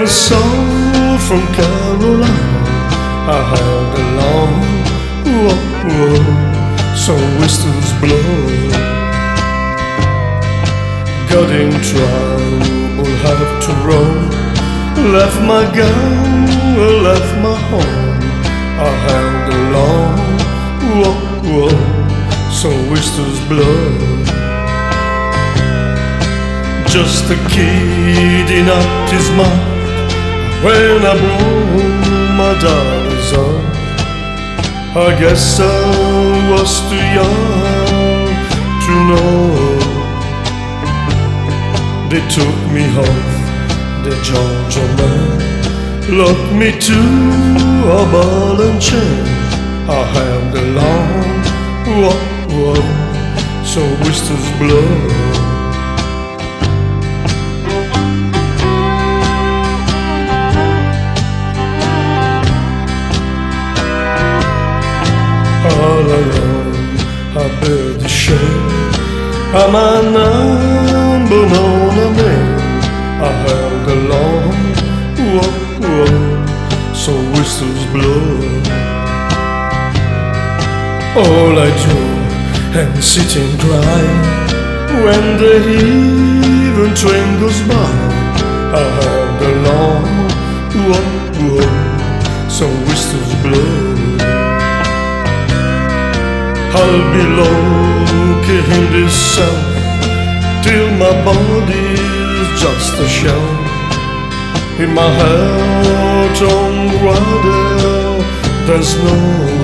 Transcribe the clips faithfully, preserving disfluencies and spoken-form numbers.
a soul from Carolina. I had a long, whoa, whoa, some whistles blow. Got in trouble, have to roam. Left my gun, left my home. I had a long, whoa, whoa, some whistles blow. Just a kid in up his mind when I blew my dollars up. I guess I was too young to know. They took me off the Georgia man, locked me to a ball and chain. I had the long, whoa, whoa, so whistles blow. All alone, I bear the shame. I'm a number known a man. I held along, whoa, whoa, so whistles blow. All I do and sit and cry when the even train goes by. I held along, whoa, whoa, so whistles blow. I'll be located in this cell till my body's just a shell. In my heart on water there's no.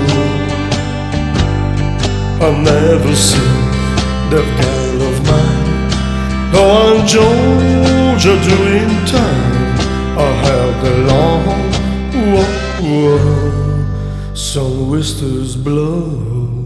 I'll never see that girl of mine. Oh, I'm Georgia doing time. I held the long, whoa, whoa, some whistles blow.